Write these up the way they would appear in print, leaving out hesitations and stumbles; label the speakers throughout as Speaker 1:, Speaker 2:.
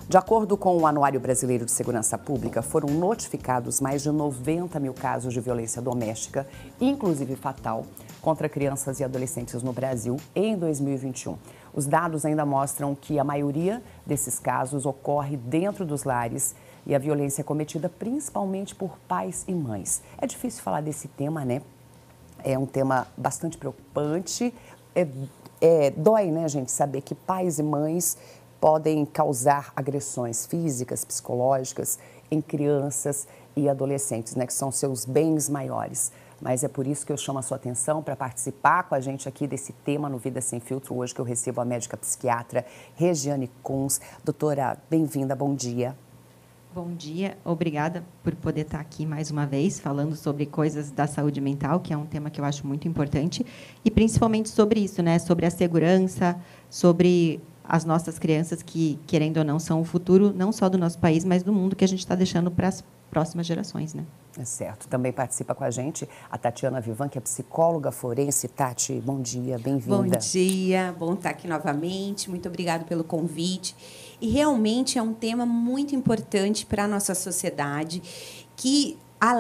Speaker 1: De acordo com o Anuário Brasileiro de Segurança Pública, foram notificados mais de 90 mil casos de violência doméstica, inclusive fatal, contra crianças e adolescentes no Brasil em 2021. Os dados ainda mostram que a maioria desses casos ocorre dentro dos lares e a violência é cometida principalmente por pais e mães. É difícil falar desse tema, né? É um tema bastante preocupante. Dói, né, gente, saber que pais e mães podem causar agressões físicas, psicológicas em crianças e adolescentes, né, que são seus bens maiores. Mas é por isso que eu chamo a sua atenção para participar com a gente aqui desse tema no Vida Sem Filtro, hoje que eu recebo a médica psiquiatra Regiane Kunz. Doutora, bem-vinda, bom dia.
Speaker 2: Bom dia, obrigada por poder estar aqui mais uma vez, falando sobre coisas da saúde mental, que é um tema que eu acho muito importante, e principalmente sobre isso, né, sobre a segurança, sobre as nossas crianças que, querendo ou não, são o futuro, não só do nosso país, mas do mundo que a gente está deixando para as próximas gerações, né?
Speaker 1: É certo. Também participa com a gente a Tatiana Vivan, que é psicóloga forense. Tati, bom dia, bem-vinda.
Speaker 3: Bom dia, bom estar aqui novamente. Muito obrigada pelo convite. E realmente é um tema muito importante para a nossa sociedade, que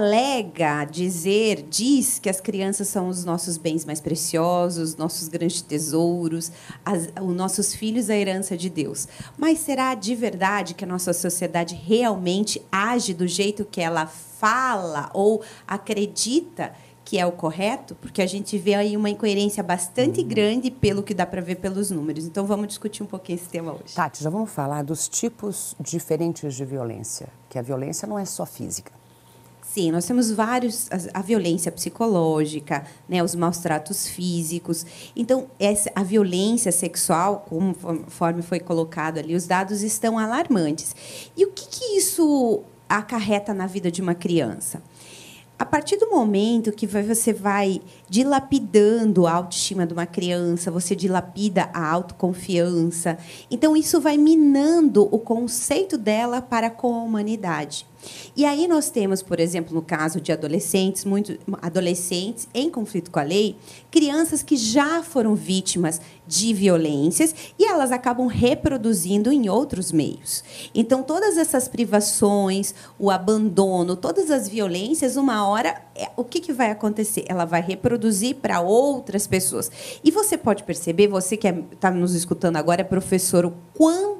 Speaker 3: diz que as crianças são os nossos bens mais preciosos, nossos grandes tesouros, os nossos filhos, a herança de Deus. Mas será de verdade que a nossa sociedade realmente age do jeito que ela fala ou acredita que é o correto? Porque a gente vê aí uma incoerência bastante grande pelo que dá para ver pelos números. Então, vamos discutir um pouquinho esse tema hoje.
Speaker 1: Tati, já vamos falar dos tipos diferentes de violência, que a violência não é só física.
Speaker 3: Sim, nós temos a violência psicológica, né, os maus-tratos físicos. Então, a violência sexual, conforme foi colocado ali, os dados estão alarmantes. E o que isso acarreta na vida de uma criança? A partir do momento que você vai dilapidando a autoestima de uma criança, você dilapida a autoconfiança, então isso vai minando o conceito dela para com a humanidade. E aí nós temos, por exemplo, no caso de adolescentes, muitos adolescentes em conflito com a lei, crianças que já foram vítimas de violências e elas acabam reproduzindo em outros meios. Então, todas essas privações, o abandono, todas as violências, uma hora, o que vai acontecer? Ela vai reproduzir para outras pessoas. E você pode perceber, você que está nos escutando agora, é professor, o quanto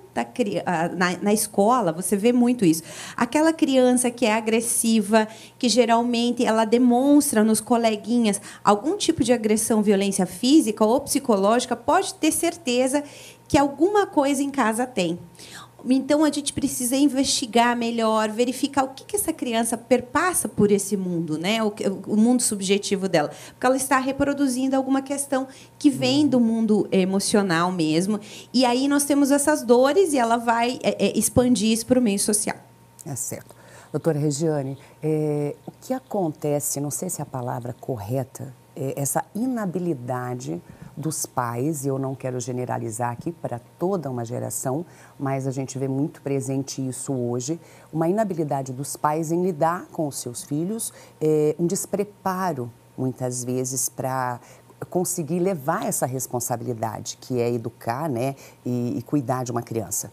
Speaker 3: na escola, você vê muito isso. Aquela criança que é agressiva, que geralmente ela demonstra nos coleguinhas algum tipo de agressão, violência física ou psicológica, pode ter certeza que alguma coisa em casa tem. Então, a gente precisa investigar melhor, verificar o que essa criança perpassa por esse mundo, né? O mundo subjetivo dela. Porque ela está reproduzindo alguma questão que vem do mundo emocional mesmo. E aí nós temos essas dores e ela vai expandir isso para o meio social.
Speaker 1: É certo. Doutora Regiane, o que acontece, não sei se é a palavra correta, essa inabilidade dos pais, eu não quero generalizar aqui para toda uma geração, mas a gente vê muito presente isso hoje, uma inabilidade dos pais em lidar com os seus filhos, um despreparo, muitas vezes, para conseguir levar essa responsabilidade, que é educar, né, e cuidar de uma criança.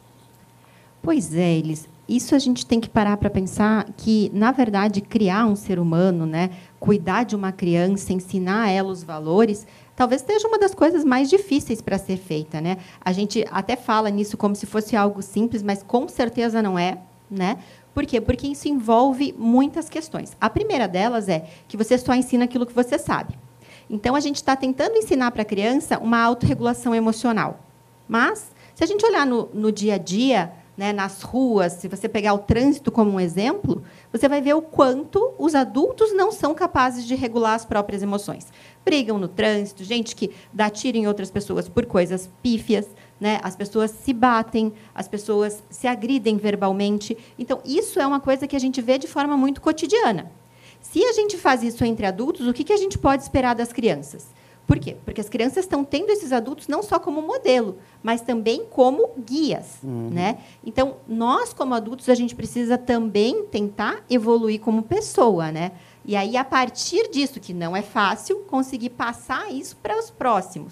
Speaker 2: Pois é, Elis. Isso a gente tem que parar para pensar que, na verdade, criar um ser humano, né, cuidar de uma criança, ensinar a ela os valores, talvez seja uma das coisas mais difíceis para ser feita, né? A gente até fala nisso como se fosse algo simples, mas com certeza não é, né? Por quê? Porque isso envolve muitas questões. A primeira delas é que você só ensina aquilo que você sabe. Então, a gente está tentando ensinar para a criança uma autorregulação emocional. Mas, se a gente olhar no dia a dia, né, nas ruas, se você pegar o trânsito como um exemplo, você vai ver o quanto os adultos não são capazes de regular as próprias emoções. Brigam no trânsito, gente que dá tiro em outras pessoas por coisas pífias, né? As pessoas se batem, as pessoas se agridem verbalmente. Então, isso é uma coisa que a gente vê de forma muito cotidiana. Se a gente faz isso entre adultos, o que a gente pode esperar das crianças? Por quê? Porque as crianças estão tendo esses adultos não só como modelo, mas também como guias. Né? Então, nós, como adultos, a gente precisa também tentar evoluir como pessoa. Né? E aí, a partir disso, que não é fácil, conseguir passar isso para os próximos.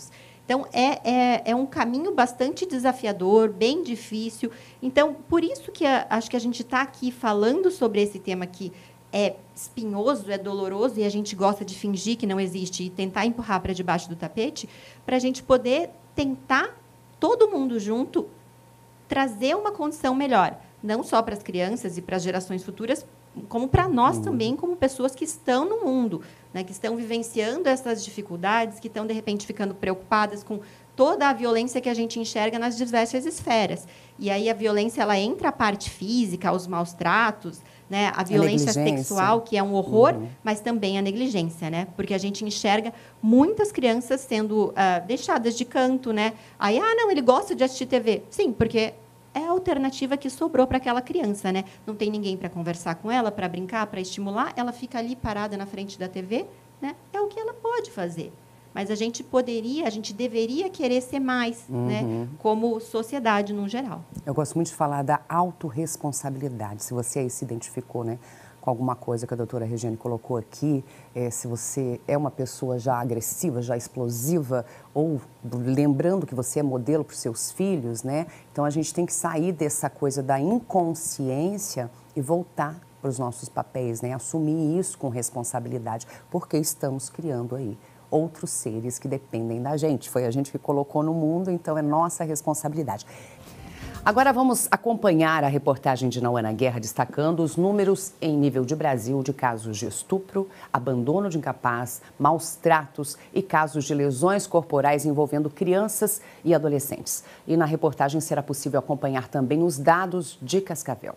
Speaker 2: Então, é um caminho bastante desafiador, bem difícil. Então, por isso que acho que a gente está aqui falando sobre esse tema que é espinhoso, é doloroso, e a gente gosta de fingir que não existe e tentar empurrar para debaixo do tapete, para a gente poder tentar, todo mundo junto, trazer uma condição melhor, não só para as crianças e para as gerações futuras, como para nós também, como pessoas que estão no mundo, né, que estão vivenciando essas dificuldades, que estão, de repente, ficando preocupadas com toda a violência que a gente enxerga nas diversas esferas. E aí a violência ela entra a parte física, os maus tratos, né, a violência sexual, que é um horror, mas também a negligência, né? Porque a gente enxerga muitas crianças sendo deixadas de canto, né? Aí, não, ele gosta de assistir TV. Sim, porque é a alternativa que sobrou para aquela criança, né? Não tem ninguém para conversar com ela, para brincar, para estimular, ela fica ali parada na frente da TV, né? É o que ela pode fazer. Mas a gente deveria querer ser mais, né? Como sociedade no geral.
Speaker 1: Eu gosto muito de falar da autorresponsabilidade. Se você aí se identificou, né, com alguma coisa que a doutora Regiane colocou aqui, se você é uma pessoa já agressiva, já explosiva, ou lembrando que você é modelo para os seus filhos, né? Então, a gente tem que sair dessa coisa da inconsciência e voltar para os nossos papéis, né? Assumir isso com responsabilidade, porque estamos criando aí outros seres que dependem da gente. Foi a gente que colocou no mundo, então é nossa responsabilidade. Agora vamos acompanhar a reportagem de Nauana Guerra, destacando os números em nível de Brasil de casos de estupro, abandono de incapaz, maus tratos e casos de lesões corporais envolvendo crianças e adolescentes. E na reportagem será possível acompanhar também os dados de Cascavel.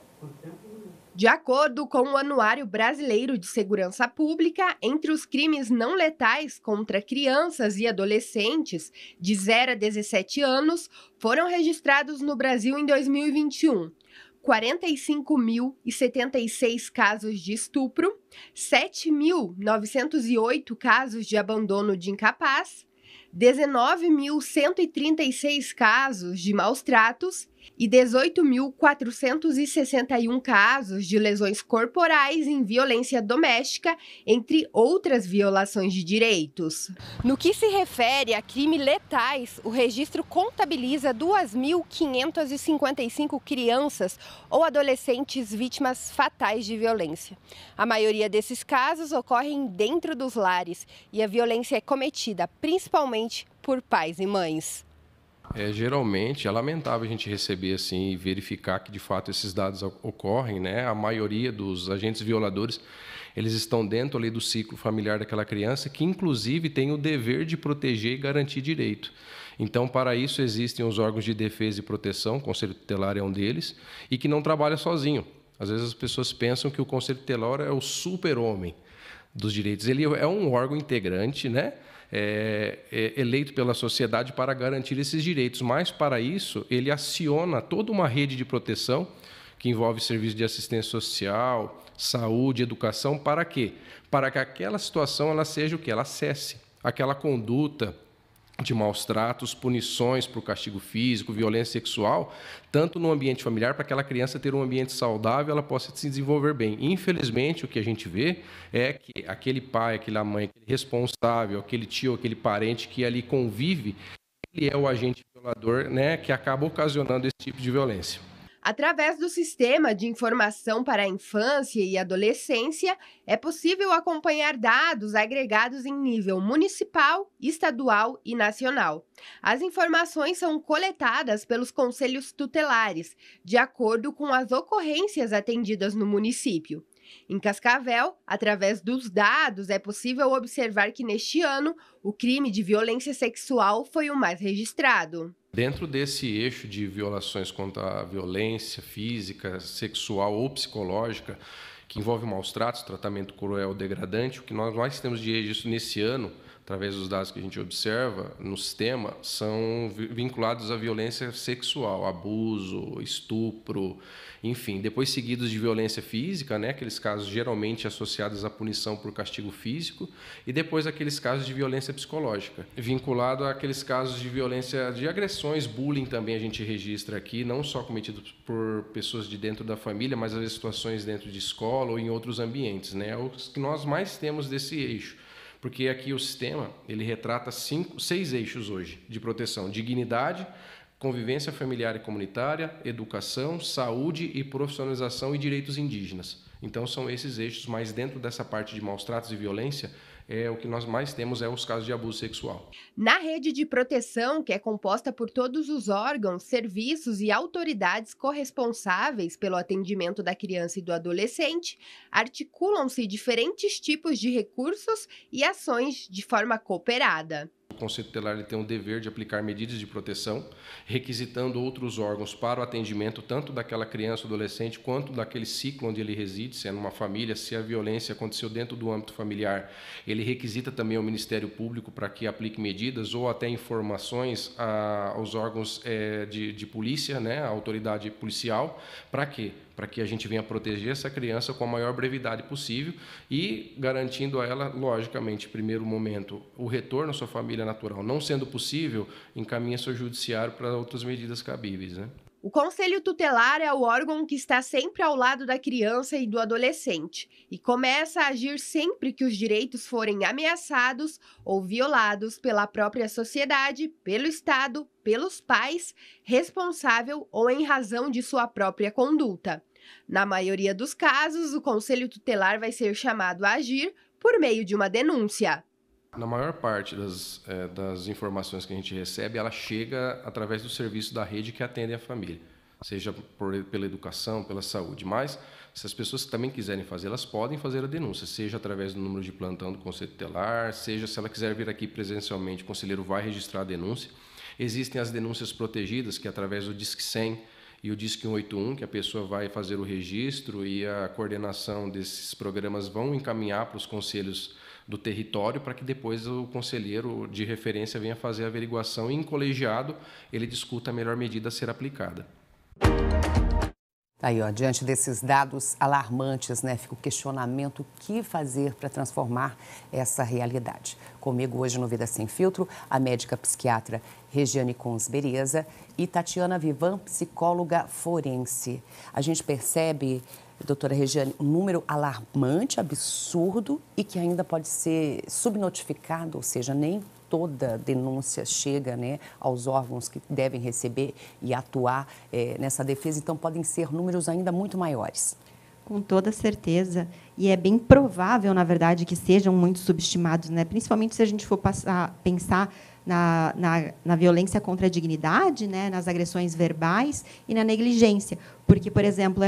Speaker 4: De acordo com o Anuário Brasileiro de Segurança Pública, entre os crimes não letais contra crianças e adolescentes de 0 a 17 anos, foram registrados no Brasil em 2021 45.076 casos de estupro, 7.908 casos de abandono de incapaz, 19.136 casos de maus tratos e 18.461 casos de lesões corporais em violência doméstica, entre outras violações de direitos. No que se refere a crimes letais, o registro contabiliza 2.555 crianças ou adolescentes vítimas fatais de violência. A maioria desses casos ocorrem dentro dos lares e a violência é cometida principalmente por pais e mães.
Speaker 5: Geralmente é lamentável a gente receber assim e verificar que de fato esses dados ocorrem, né? A maioria dos agentes violadores, eles estão dentro ali do ciclo familiar daquela criança, que inclusive tem o dever de proteger e garantir direito. Então, para isso existem os órgãos de defesa e proteção, o Conselho Tutelar é um deles, e que não trabalha sozinho. Às vezes as pessoas pensam que o Conselho Tutelar é o super-homem dos direitos. Ele é um órgão integrante, né? Eleito pela sociedade para garantir esses direitos, mas para isso ele aciona toda uma rede de proteção que envolve serviço de assistência social, saúde, educação, para quê? Para que aquela situação ela seja o que? Ela cesse aquela conduta de maus tratos, punições por castigo físico, violência sexual, tanto no ambiente familiar, para aquela criança ter um ambiente saudável, ela possa se desenvolver bem. Infelizmente, o que a gente vê é que aquele pai, aquela mãe, aquele responsável, aquele tio, aquele parente que ali convive, ele é o agente violador, né, que acaba ocasionando esse tipo de violência.
Speaker 4: Através do Sistema de Informação para a Infância e Adolescência, é possível acompanhar dados agregados em nível municipal, estadual e nacional. As informações são coletadas pelos conselhos tutelares, de acordo com as ocorrências atendidas no município. Em Cascavel, através dos dados, é possível observar que neste ano o crime de violência sexual foi o mais registrado.
Speaker 5: Dentro desse eixo de violações contra a violência física, sexual ou psicológica, que envolve maus tratos, tratamento cruel ou degradante, o que nós mais temos de registro nesse ano, através dos dados que a gente observa no sistema, são vinculados à violência sexual, abuso, estupro, enfim. Depois seguidos de violência física, né, aqueles casos geralmente associados à punição por castigo físico, e depois aqueles casos de violência psicológica, vinculado àqueles casos de violência, de agressões, bullying também a gente registra aqui, não só cometidos por pessoas de dentro da família, mas às vezes situações dentro de escola ou em outros ambientes, né, os que nós mais temos desse eixo. Porque aqui o sistema ele retrata 6 eixos hoje de proteção: dignidade, convivência familiar e comunitária, educação, saúde e profissionalização e direitos indígenas. Então, são esses eixos, mas dentro dessa parte de maus tratos e violência, o que nós mais temos os casos de abuso sexual.
Speaker 4: Na rede de proteção, que é composta por todos os órgãos, serviços e autoridades corresponsáveis pelo atendimento da criança e do adolescente, articulam-se diferentes tipos de recursos e ações de forma cooperada.
Speaker 5: O Conselho Tutelar ele tem o dever de aplicar medidas de proteção, requisitando outros órgãos para o atendimento tanto daquela criança ou adolescente quanto daquele ciclo onde ele reside, se é numa família, se a violência aconteceu dentro do âmbito familiar. Ele requisita também ao Ministério Público para que aplique medidas ou até informações aos órgãos de polícia, né, a autoridade policial. Para quê? Para que a gente venha proteger essa criança com a maior brevidade possível e garantindo a ela, logicamente, em primeiro momento, o retorno à sua família natural. Não sendo possível, encaminha-se ao judiciário para outras medidas cabíveis, né?
Speaker 4: O Conselho Tutelar é o órgão que está sempre ao lado da criança e do adolescente e começa a agir sempre que os direitos forem ameaçados ou violados pela própria sociedade, pelo Estado, pelos pais, responsável ou em razão de sua própria conduta. Na maioria dos casos, o Conselho Tutelar vai ser chamado a agir por meio de uma denúncia.
Speaker 5: Na maior parte das informações que a gente recebe, ela chega através do serviço da rede que atende a família, seja pela educação, pela saúde. Mas, se as pessoas também quiserem fazer, elas podem fazer a denúncia, seja através do número de plantão do Conselho Tutelar, seja se ela quiser vir aqui presencialmente, o conselheiro vai registrar a denúncia. Existem as denúncias protegidas, que é através do Disque 100 e o Disque 181, que a pessoa vai fazer o registro e a coordenação desses programas vão encaminhar para os conselhos do território para que depois o conselheiro de referência venha fazer a averiguação e, em colegiado, ele discuta a melhor medida a ser aplicada.
Speaker 1: Aí, ó, diante desses dados alarmantes, né, fica o questionamento: o que fazer para transformar essa realidade? Comigo hoje no Vida Sem Filtro, a médica psiquiatra Regiane Cons Bereza e Tatiana Vivan, psicóloga forense. A gente percebe, doutora Regiane, um número alarmante, absurdo e que ainda pode ser subnotificado, ou seja, nem toda denúncia chega, né, aos órgãos que devem receber e atuar nessa defesa, então podem ser números ainda muito maiores.
Speaker 2: Com toda certeza. E é bem provável, na verdade, que sejam muito subestimados, né? Principalmente se a gente for pensar na violência contra a dignidade, né? Nas agressões verbais e na negligência. Porque, por exemplo,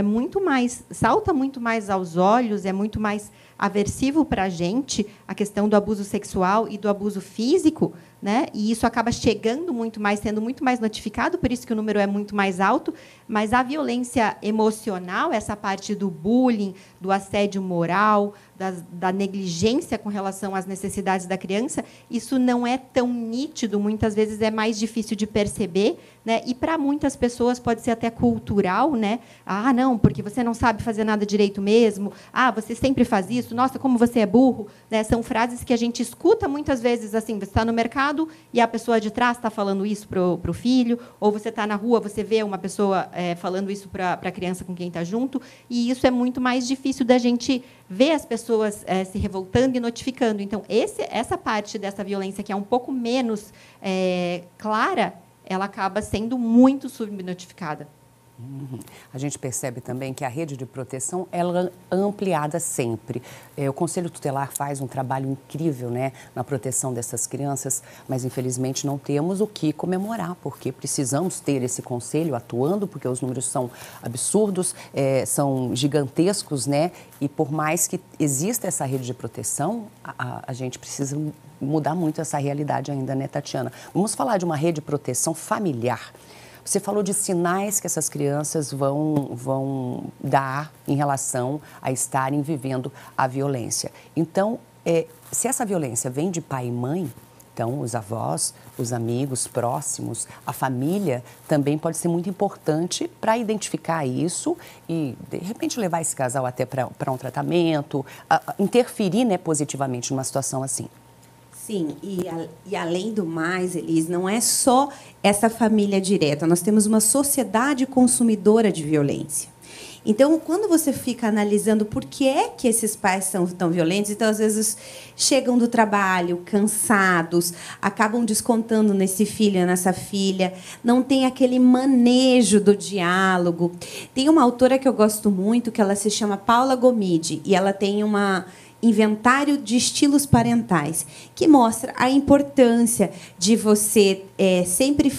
Speaker 2: salta muito mais aos olhos, é muito mais aversivo para a gente a questão do abuso sexual e do abuso físico, né? E isso acaba chegando muito mais, sendo muito mais notificado, por isso que o número é muito mais alto, mas a violência emocional, essa parte do bullying, do assédio moral, da negligência com relação às necessidades da criança, isso não é tão nítido, muitas vezes é mais difícil de perceber, né? E para muitas pessoas pode ser até cultural, né? Ah, não, porque você não sabe fazer nada direito mesmo. Ah, você sempre faz isso. Nossa, como você é burro, né? São frases que a gente escuta muitas vezes assim. Você está no mercado e a pessoa de trás está falando isso para o filho, ou você está na rua, você vê uma pessoa falando isso para a criança com quem está junto, e isso é muito mais difícil da gente ver as pessoas se revoltando e notificando. Então, essa parte dessa violência que é um pouco menos clara, ela acaba sendo muito subnotificada.
Speaker 1: A gente percebe também que a rede de proteção ela é ampliada sempre. O Conselho Tutelar faz um trabalho incrível, né, na proteção dessas crianças, mas infelizmente não temos o que comemorar, porque precisamos ter esse conselho atuando, porque os números são absurdos, são gigantescos, né? E por mais que exista essa rede de proteção, a gente precisa mudar muito essa realidade ainda, né, Tatiana? Vamos falar de uma rede de proteção familiar. Você falou de sinais que essas crianças vão dar em relação a estarem vivendo a violência. Então, se essa violência vem de pai e mãe, então os avós, os amigos próximos, a família também pode ser muito importante para identificar isso e, de repente, levar esse casal até para um tratamento, interferir, né, positivamente numa situação assim.
Speaker 3: Sim, e além do mais, Elis, não é só essa família direta, nós temos uma sociedade consumidora de violência. Então, quando você fica analisando por que é que esses pais são tão violentos, então, às vezes, chegam do trabalho cansados, acabam descontando nesse filho, nessa filha, não tem aquele manejo do diálogo. Tem uma autora que eu gosto muito, que ela se chama Paula Gomide, e ela tem uma inventário de estilos parentais, que mostra a importância de você sempre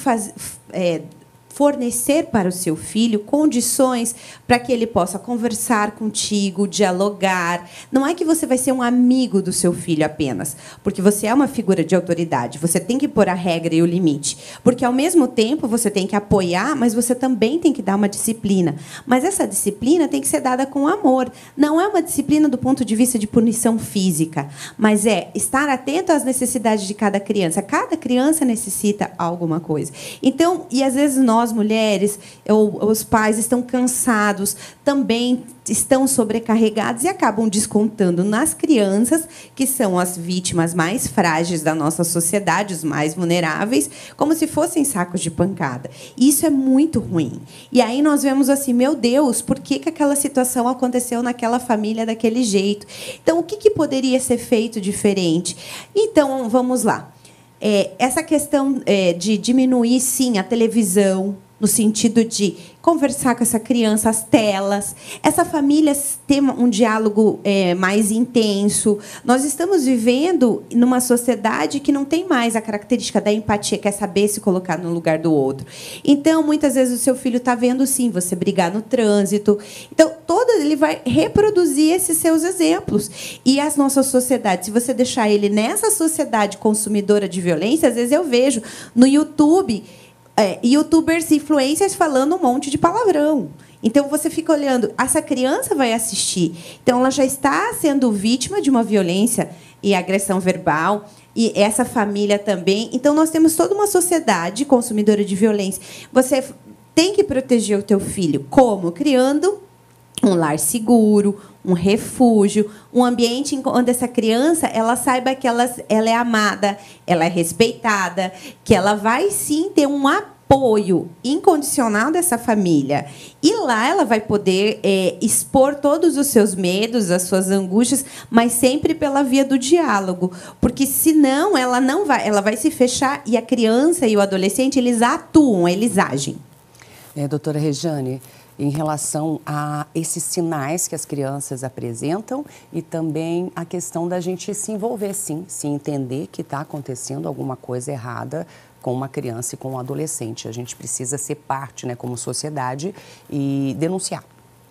Speaker 3: fornecer para o seu filho condições para que ele possa conversar contigo, dialogar. Não é que você vai ser um amigo do seu filho apenas, porque você é uma figura de autoridade. Você tem que pôr a regra e o limite, porque, ao mesmo tempo, você tem que apoiar, mas você também tem que dar uma disciplina. Mas essa disciplina tem que ser dada com amor. Não é uma disciplina do ponto de vista de punição física, mas é estar atento às necessidades de cada criança. Cada criança necessita alguma coisa. Então, e às vezes nós, mulheres, os pais estão cansados, também estão sobrecarregados e acabam descontando nas crianças, que são as vítimas mais frágeis da nossa sociedade, os mais vulneráveis, como se fossem sacos de pancada. Isso é muito ruim. E aí nós vemos assim, meu Deus, por que aquela situação aconteceu naquela família daquele jeito? Então, o que poderia ser feito diferente? Então, vamos lá. Essa questão de diminuir, sim, a televisão, no sentido de conversar com essa criança, as telas, essa família ter um diálogo mais intenso. Nós estamos vivendo numa sociedade que não tem mais a característica da empatia, que é saber se colocar no lugar do outro. Então, muitas vezes, o seu filho está vendo, sim, você brigar no trânsito. Então, ele vai reproduzir esses seus exemplos. E a nossa sociedade, se você deixar ele nessa sociedade consumidora de violência, às vezes eu vejo no YouTube youtubers, influencers falando um monte de palavrão. Então, você fica olhando, essa criança vai assistir. Então, ela já está sendo vítima de uma violência e agressão verbal, e essa família também. Então, nós temos toda uma sociedade consumidora de violência. Você tem que proteger o teu filho. Como? Criando um lar seguro, um refúgio, um ambiente onde essa criança ela saiba que ela é amada, ela é respeitada, que ela vai, sim, ter um apoio incondicional dessa família. E lá ela vai poder expor todos os seus medos, as suas angústias, mas sempre pela via do diálogo. Porque, senão, ela vai se fechar, e a criança e o adolescente, eles atuam, eles agem.
Speaker 1: Doutora Rejane, em relação a esses sinais que as crianças apresentam e também a questão da gente se envolver, sim, se entender que está acontecendo alguma coisa errada com uma criança e com um adolescente. A gente precisa ser parte, né, como sociedade, e denunciar.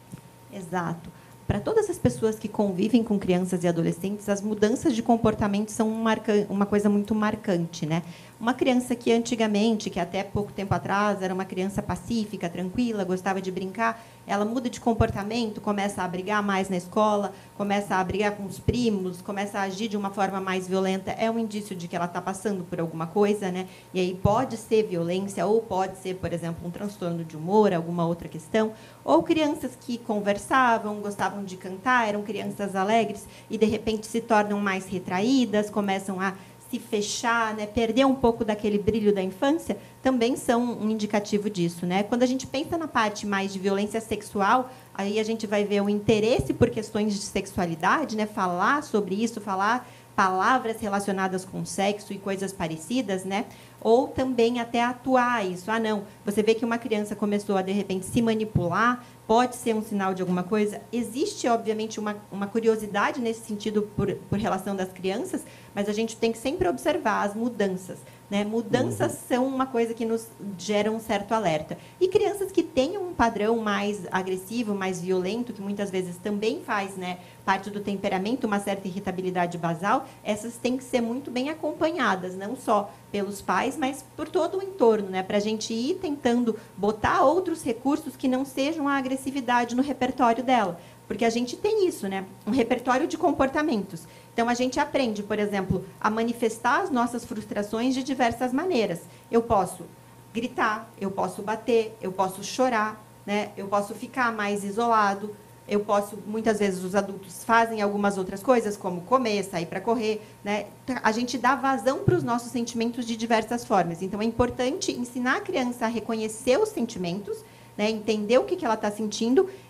Speaker 2: Exato. Para todas as pessoas que convivem com crianças e adolescentes, as mudanças de comportamento são uma coisa muito marcante, né? Uma criança que antigamente, que até pouco tempo atrás era uma criança pacífica, tranquila, gostava de brincar, ela muda de comportamento, começa a brigar mais na escola, começa a brigar com os primos, começa a agir de uma forma mais violenta, é um indício de que ela está passando por alguma coisa, né? E aí pode ser violência, ou pode ser, por exemplo, um transtorno de humor, alguma outra questão. Ou crianças que conversavam, gostavam de cantar, eram crianças alegres e, de repente, se tornam mais retraídas, começam a se fechar, né, perder um pouco daquele brilho da infância, também são um indicativo disso, né? Quando a gente pensa na parte mais de violência sexual, aí a gente vai ver o interesse por questões de sexualidade, né? Falar sobre isso, falar palavras relacionadas com sexo e coisas parecidas, né? Ou também até atuar isso. Ah, não, você vê que uma criança começou a, de repente, se manipular, pode ser um sinal de alguma coisa. Existe, obviamente, uma curiosidade nesse sentido por relação das crianças, mas a gente tem que sempre observar as mudanças, né? Mudanças são uma coisa que nos gera um certo alerta. E crianças que tenham um padrão mais agressivo, mais violento, que muitas vezes também faz, né, parte do temperamento, uma certa irritabilidade basal, essas têm que ser muito bem acompanhadas, não só pelos pais, mas por todo o entorno, né? Para a gente ir tentando botar outros recursos que não sejam a agressividade no repertório dela. Porque a gente tem isso, né? Um repertório de comportamentos. Então, a gente aprende, por exemplo, a manifestar as nossas frustrações de diversas maneiras. Eu posso gritar, eu posso bater, eu posso chorar, né? Eu posso ficar mais isolado. Eu posso, muitas vezes, os adultos fazem algumas outras coisas, como comer, sair para correr, né? A gente dá vazão para os nossos sentimentos de diversas formas. Então, é importante ensinar a criança a reconhecer os sentimentos, né? Entender o que ela está sentindo,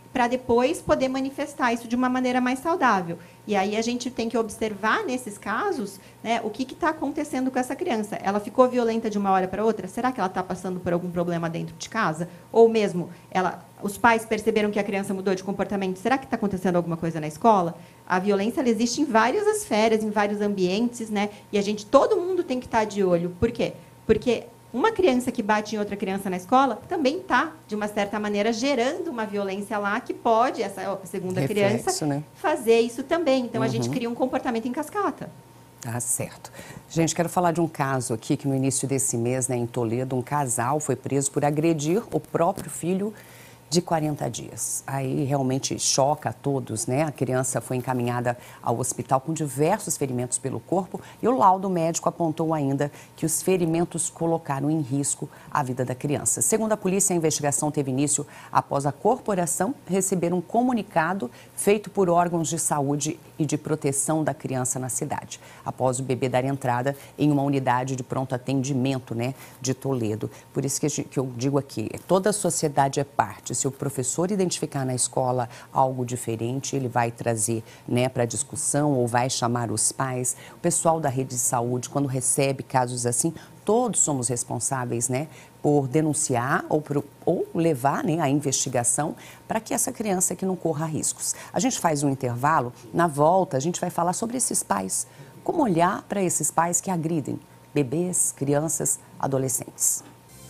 Speaker 2: para depois poder manifestar isso de uma maneira mais saudável. E aí a gente tem que observar, nesses casos, né, o que está acontecendo com essa criança. Ela ficou violenta de uma hora para outra? Será que ela está passando por algum problema dentro de casa? Ou mesmo, os pais perceberam que a criança mudou de comportamento? Será que está acontecendo alguma coisa na escola? A violência ela existe em várias esferas, em vários ambientes, né? E todo mundo tem que estar de olho. Por quê? Porque uma criança que bate em outra criança na escola também está, de uma certa maneira, gerando uma violência lá que pode, essa segunda criança, né, fazer isso também. Então, a gente cria um comportamento em cascata.
Speaker 1: Tá certo. Gente, quero falar de um caso aqui que no início desse mês, né, em Toledo, um casal foi preso por agredir o próprio filho de 40 dias. Aí realmente choca a todos, né? A criança foi encaminhada ao hospital com diversos ferimentos pelo corpo e o laudo médico apontou ainda que os ferimentos colocaram em risco a vida da criança. Segundo a polícia, a investigação teve início após a corporação receber um comunicado feito por órgãos de saúde e de proteção da criança na cidade, após o bebê dar entrada em uma unidade de pronto atendimento, né, de Toledo. Por isso que eu digo aqui, toda a sociedade é parte. Se o professor identificar na escola algo diferente, ele vai trazer, né, para discussão ou vai chamar os pais. O pessoal da rede de saúde, quando recebe casos assim, todos somos responsáveis, né, por denunciar ou levar, né, a investigação para que essa criança aqui não corra riscos. A gente faz um intervalo, na volta a gente vai falar sobre esses pais. Como olhar para esses pais que agridem bebês, crianças, adolescentes.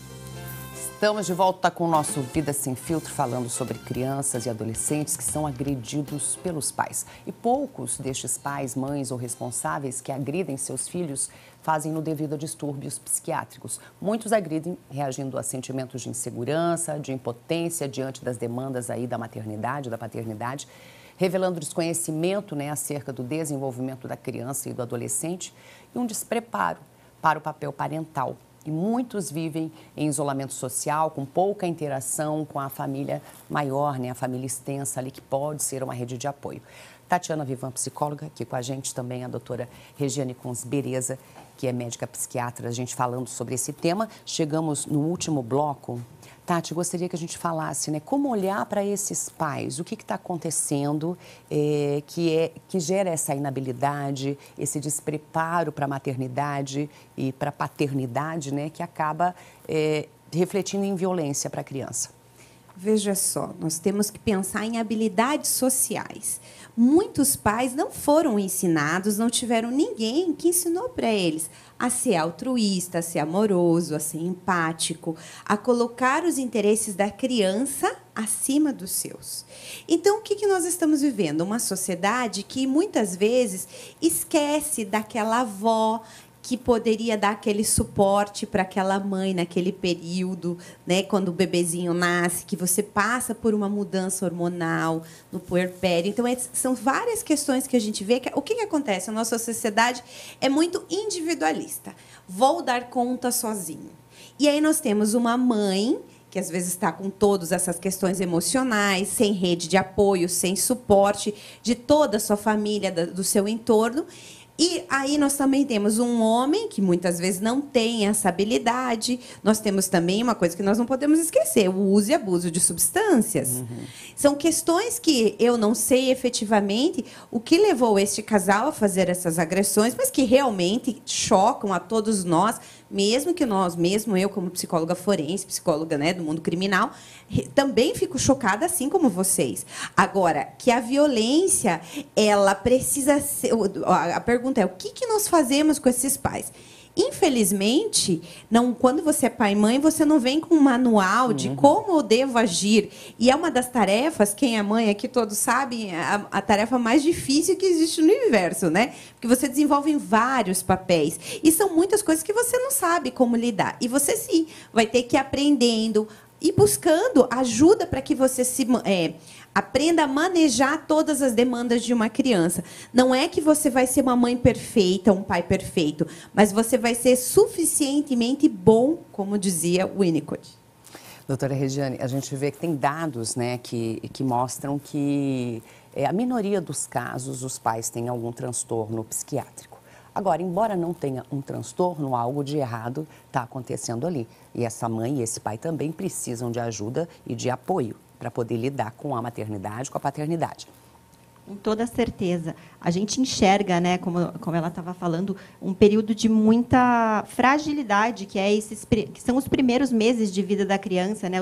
Speaker 1: Estamos de volta com o nosso Vida Sem Filtro, falando sobre crianças e adolescentes que são agredidos pelos pais. E poucos destes pais, mães ou responsáveis que agridem seus filhos fazem-no devido a distúrbios psiquiátricos. Muitos agridem reagindo a sentimentos de insegurança, de impotência diante das demandas aí da maternidade, da paternidade, revelando desconhecimento, né, acerca do desenvolvimento da criança e do adolescente e um despreparo para o papel parental. E muitos vivem em isolamento social, com pouca interação com a família maior, né? A família extensa ali, que pode ser uma rede de apoio. Tatiana Vivan, psicóloga, aqui com a gente também a doutora Regiane Kunz Bereza, que é médica psiquiatra, a gente falando sobre esse tema. Chegamos no último bloco. Tati, gostaria que a gente falasse, né, como olhar para esses pais, o que está acontecendo que gera essa inabilidade, esse despreparo para a maternidade e para a paternidade, né, que acaba refletindo em violência para a criança.
Speaker 3: Veja só, nós temos que pensar em habilidades sociais. Muitos pais não foram ensinados, não tiveram ninguém que ensinou para eles a ser altruísta, a ser amoroso, a ser empático, a colocar os interesses da criança acima dos seus. Então, o que nós estamos vivendo? Uma sociedade que, muitas vezes, esquece daquela avó que poderia dar aquele suporte para aquela mãe naquele período, né, quando o bebezinho nasce, que você passa por uma mudança hormonal no puerpério. Então, são várias questões que a gente vê. O que acontece? A nossa sociedade é muito individualista. Vou dar conta sozinho. E aí nós temos uma mãe que às vezes está com todas essas questões emocionais, sem rede de apoio, sem suporte de toda a sua família, do seu entorno. E aí nós também temos um homem que muitas vezes não tem essa habilidade. Nós temos também uma coisa que nós não podemos esquecer, o uso e abuso de substâncias. São questões que eu não sei efetivamente o que levou este casal a fazer essas agressões, mas que realmente chocam a todos nós, mesmo eu como psicóloga forense, psicóloga, né, do mundo criminal, também fico chocada, assim como vocês. Agora, que a violência, ela precisa ser... A pergunta é, o que nós fazemos com esses pais? Infelizmente, quando você é pai e mãe, você não vem com um manual de como eu devo agir. E é uma das tarefas, quem é mãe aqui todos sabem, a tarefa mais difícil que existe no universo, né? Porque você desenvolve vários papéis. E são muitas coisas que você não sabe como lidar. E você, sim, vai ter que ir aprendendo e buscando ajuda para que você aprenda a manejar todas as demandas de uma criança. Não é que você vai ser uma mãe perfeita, um pai perfeito, mas você vai ser suficientemente bom, como dizia Winnicott.
Speaker 1: Doutora Regiane, a gente vê que tem dados, né, que mostram que a minoria dos casos os pais têm algum transtorno psiquiátrico. Agora, embora não tenha um transtorno, algo de errado está acontecendo ali. E essa mãe e esse pai também precisam de ajuda e de apoio, para poder lidar com a maternidade, com a paternidade.
Speaker 2: Com toda certeza. A gente enxerga, né, como ela estava falando, um período de muita fragilidade, que são os primeiros meses de vida da criança, né,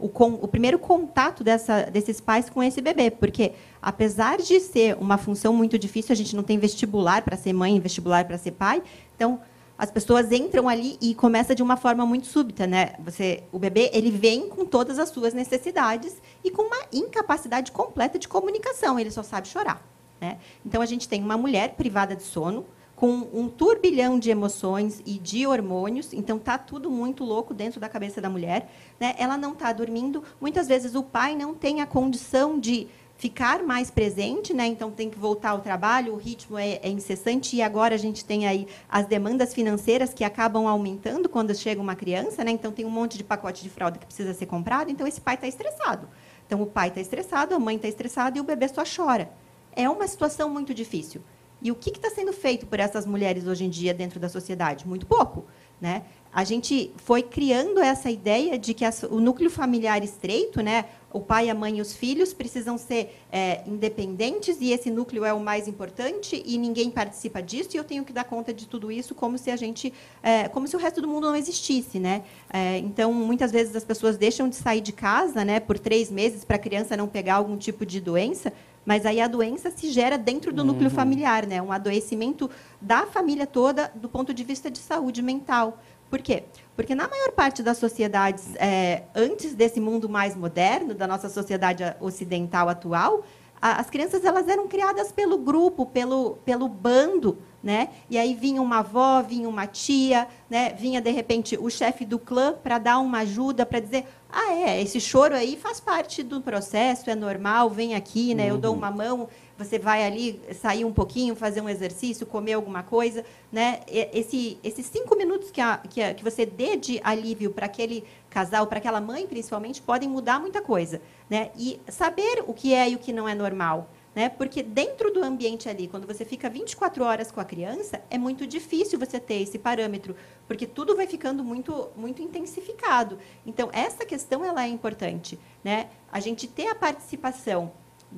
Speaker 2: o primeiro contato desses pais com esse bebê, porque, apesar de ser uma função muito difícil, a gente não tem vestibular para ser mãe, vestibular para ser pai, então as pessoas entram ali e começa de uma forma muito súbita, né? O bebê, ele vem com todas as suas necessidades e com uma incapacidade completa de comunicação, ele só sabe chorar, né? Então a gente tem uma mulher privada de sono, com um turbilhão de emoções e de hormônios, então está tudo muito louco dentro da cabeça da mulher, né? Ela não está dormindo, muitas vezes o pai não tem a condição de ficar mais presente, né? Então tem que voltar ao trabalho, o ritmo é incessante, e agora a gente tem aí as demandas financeiras que acabam aumentando quando chega uma criança, né? Então tem um monte de pacote de fralda que precisa ser comprado, então esse pai está estressado. Então o pai está estressado, a mãe está estressada e o bebê só chora. É uma situação muito difícil. E o que está sendo feito por essas mulheres hoje em dia dentro da sociedade? Muito pouco, né? A gente foi criando essa ideia de que o núcleo familiar estreito, né, o pai, a mãe e os filhos precisam ser independentes e esse núcleo é o mais importante e ninguém participa disso e eu tenho que dar conta de tudo isso como se como se o resto do mundo não existisse, né? Então, muitas vezes as pessoas deixam de sair de casa, né, por 3 meses para a criança não pegar algum tipo de doença, mas aí a doença se gera dentro do núcleo familiar, né? Um adoecimento da família toda do ponto de vista de saúde mental. Por quê? Porque, na maior parte das sociedades, antes desse mundo mais moderno, da nossa sociedade ocidental atual, as crianças elas eram criadas pelo grupo, pelo bando, né? E aí vinha uma avó, vinha uma tia, né? Vinha, de repente, o chefe do clã para dar uma ajuda, para dizer, esse choro aí faz parte do processo, é normal, vem aqui, né? Eu dou uma mão, você vai ali sair um pouquinho, fazer um exercício, comer alguma coisa, né? Esses 5 minutos que você dê de alívio para aquele casal, para aquela mãe, principalmente, podem mudar muita coisa, né? E saber o que é e o que não é normal, né? Porque dentro do ambiente ali, quando você fica 24 horas com a criança, é muito difícil você ter esse parâmetro, porque tudo vai ficando muito, muito intensificado. Então, essa questão ela é importante, né? A gente ter a participação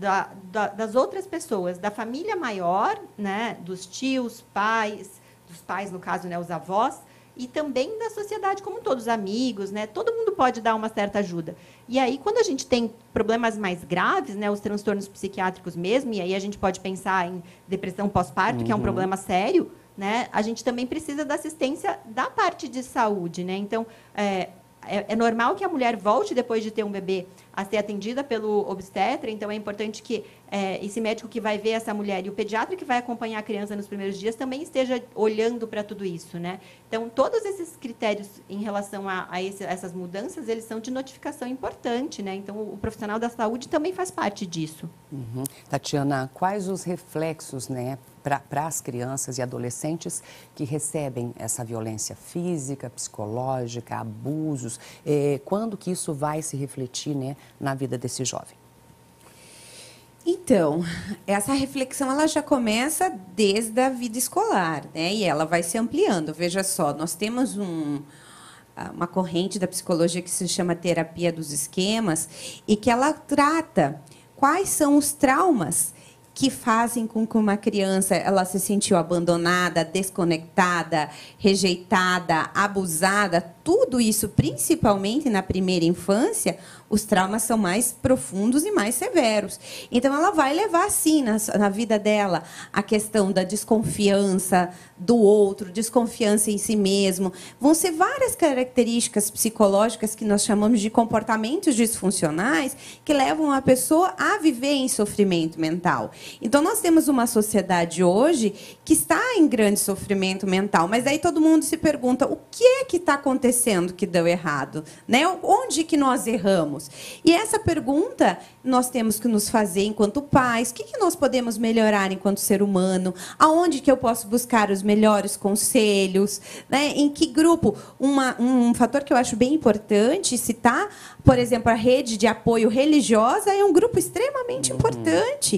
Speaker 2: das outras pessoas, da família maior, né, dos tios, dos pais, no caso, né, os avós, e também da sociedade como todos, os amigos, né, todo mundo pode dar uma certa ajuda. E aí, quando a gente tem problemas mais graves, né, os transtornos psiquiátricos mesmo, e aí a gente pode pensar em depressão pós-parto, que é um problema sério, né, a gente também precisa da assistência da parte de saúde, né? Então, é normal que a mulher volte, depois de ter um bebê, a ser atendida pelo obstetra. Então, é importante que esse médico que vai ver essa mulher e o pediatra que vai acompanhar a criança nos primeiros dias também esteja olhando para tudo isso, né? Então, todos esses critérios em relação a essas mudanças, eles são de notificação importante, né? Então, o profissional da saúde também faz parte disso.
Speaker 1: Tatiana, quais os reflexos, né, para as crianças e adolescentes que recebem essa violência física, psicológica, abusos? Quando que isso vai se refletir, né, na vida desse jovem?
Speaker 3: Então, essa reflexão ela já começa desde a vida escolar, né? E ela vai se ampliando. Veja só, nós temos uma corrente da psicologia que se chama terapia dos esquemas e que ela trata quais são os traumas que fazem com que uma criança ela se sentiu abandonada, desconectada, rejeitada, abusada. Tudo isso, principalmente na primeira infância, os traumas são mais profundos e mais severos. Então, ela vai levar, sim, na vida dela, a questão da desconfiança do outro, desconfiança em si mesmo. Vão ser várias características psicológicas que nós chamamos de comportamentos disfuncionais que levam a pessoa a viver em sofrimento mental. Então, nós temos uma sociedade hoje que está em grande sofrimento mental, mas aí todo mundo se pergunta o que é que está acontecendo que deu errado, né? Onde que nós erramos? E essa pergunta nós temos que nos fazer enquanto pais. O que nós podemos melhorar enquanto ser humano? Aonde que eu posso buscar os melhores conselhos? Né? Em que grupo? Um fator que eu acho bem importante citar, por exemplo, a rede de apoio religiosa é um grupo extremamente importante, né?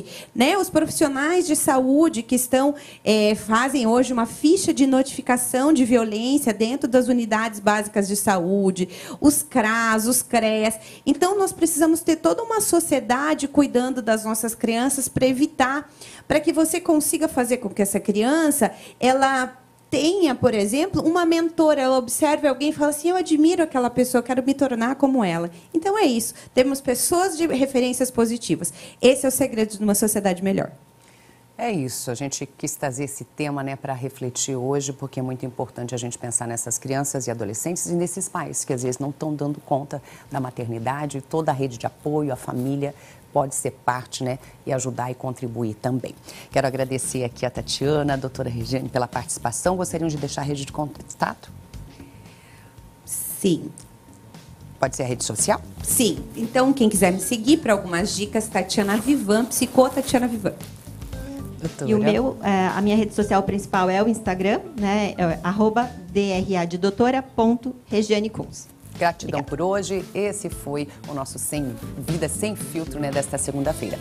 Speaker 3: né? Os profissionais de saúde que fazem hoje uma ficha de notificação de violência dentro das unidades básicas de saúde, os CRAS, os CREAS. Então, nós precisamos ter toda uma sociedade cuidando das nossas crianças para que você consiga fazer com que essa criança ela tenha, por exemplo, uma mentora, ela observe alguém e fala assim, eu admiro aquela pessoa, quero me tornar como ela. Então, é isso. Temos pessoas de referências positivas. Esse é o segredo de uma sociedade melhor.
Speaker 1: É isso. A gente quis trazer esse tema, né, para refletir hoje, porque é muito importante a gente pensar nessas crianças e adolescentes e nesses pais que, às vezes, não estão dando conta da maternidade, toda a rede de apoio, a família pode ser parte, né, e ajudar e contribuir também. Quero agradecer aqui a Tatiana, a doutora Regiane, pela participação. Gostariam de deixar a rede de contato?
Speaker 3: Sim.
Speaker 1: Pode ser a rede social?
Speaker 3: Sim. Então, quem quiser me seguir para algumas dicas, Tatiana Vivan, Tatiana Vivan.
Speaker 1: Doutora.
Speaker 2: E a minha rede social principal é o Instagram, né, @dradoutora.regianekunz.
Speaker 1: Gratidão por hoje. Esse foi o nosso Vida Sem Filtro, né, desta segunda-feira.